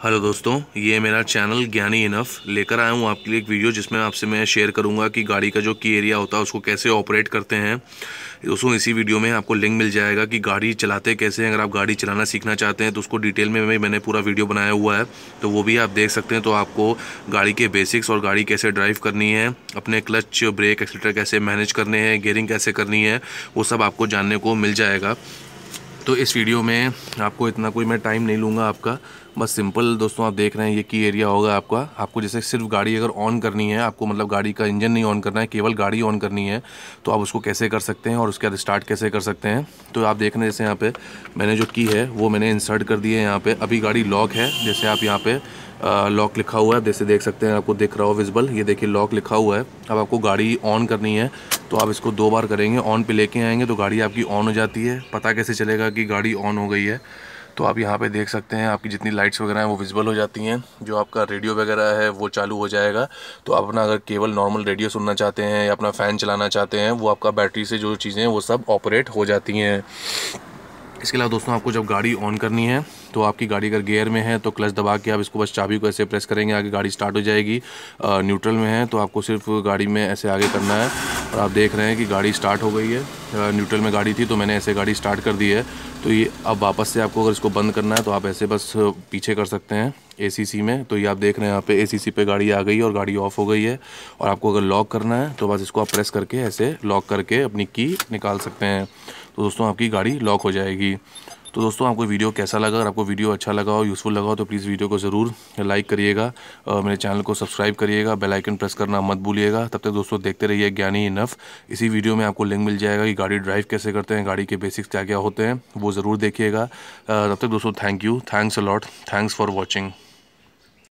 Hello दोस्तों, ये मेरा चैनल ज्ञानी इनफ लेकर आया हूँ आपके लिए एक वीडियो जिसमें आपसे मैं शेयर करूँगा कि गाड़ी का जो की एरिया होता है उसको कैसे ऑपरेट करते हैं। दोस्तों इसी वीडियो में आपको लिंक मिल जाएगा कि गाड़ी चलाते कैसे हैं। अगर आप गाड़ी चलाना सीखना चाहते हैं तो उसको डिटेल में मैंने पूरा वीडियो बनाया हुआ है, तो वो भी आप देख सकते हैं। तो आपको गाड़ी के बेसिक्स और गाड़ी कैसे ड्राइव करनी है, अपने क्लच ब्रेक एक्सीलरेटर कैसे मैनेज करने हैं, गियरिंग कैसे करनी है, वो सब आपको जानने को मिल जाएगा। तो इस वीडियो में आपको इतना कोई मैं टाइम नहीं लूँगा आपका, बस सिंपल दोस्तों आप देख रहे हैं ये की एरिया होगा आपका। आपको जैसे सिर्फ गाड़ी अगर ऑन करनी है, आपको मतलब गाड़ी का इंजन नहीं ऑन करना है, केवल गाड़ी ऑन करनी है, तो आप उसको कैसे कर सकते हैं और उसके बाद स्टार्ट कैसे कर सकते हैं। तो आप देख रहे हैं जैसे यहाँ पे मैंने जो की है वो मैंने इंसर्ट कर दी है। यहाँ पे अभी गाड़ी लॉक है, जैसे आप यहाँ पे लॉक लिखा हुआ है, जैसे देख सकते हैं, आपको दिख रहा हो विजिबल, ये देखिए लॉक लिखा हुआ है। अब आपको गाड़ी ऑन करनी है तो आप इसको 2 बार करेंगे, ऑन पे लेके आएंगे तो गाड़ी आपकी ऑन हो जाती है। पता कैसे चलेगा कि गाड़ी ऑन हो गई है, तो आप यहाँ पे देख सकते हैं आपकी जितनी लाइट्स वगैरह हैं वो विजिबल हो जाती हैं। जो आपका रेडियो वगैरह है वो चालू हो जाएगा। तो आप अपना अगर केवल नॉर्मल रेडियो सुनना चाहते हैं या अपना फ़ैन चलाना चाहते हैं, वो आपका बैटरी से जो चीज़ें हैं वो सब ऑपरेट हो जाती हैं। इसके अलावा दोस्तों आपको जब गाड़ी ऑन करनी है तो आपकी गाड़ी अगर गियर में है तो क्लच दबा के आप इसको बस चाबी को ऐसे प्रेस करेंगे, आगे गाड़ी स्टार्ट हो जाएगी। न्यूट्रल में है तो आपको सिर्फ गाड़ी में ऐसे आगे करना है और आप देख रहे हैं कि गाड़ी स्टार्ट हो गई है। न्यूट्रल में गाड़ी थी तो मैंने ऐसे गाड़ी स्टार्ट कर दी है। तो ये अब वापस से आपको अगर इसको बंद करना है तो आप ऐसे बस पीछे कर सकते हैं ACC में। तो ये आप देख रहे हैं यहाँ पे ACC पे गाड़ी आ गई और गाड़ी ऑफ हो गई है। और आपको अगर लॉक करना है तो बस इसको आप प्रेस करके ऐसे लॉक करके अपनी की निकाल सकते हैं। तो दोस्तों आपकी गाड़ी लॉक हो जाएगी। तो दोस्तों आपको वीडियो कैसा लगा? अगर आपको वीडियो अच्छा लगा हो, यूज़फुल लगा हो, तो प्लीज़ वीडियो को ज़रूर लाइक करिएगा और मेरे चैनल को सब्सक्राइब करिएगा, बेल आइकन प्रेस करना मत भूलिएगा। तब तक दोस्तों देखते रहिए ज्ञानी इनफ। इसी वीडियो में आपको लिंक मिल जाएगा कि गाड़ी ड्राइव कैसे करते हैं, गाड़ी के बेसिक्स क्या क्या होते हैं, वो ज़रूर देखिएगा। तब तक दोस्तों thank you, thanks a lot, thanks for watching.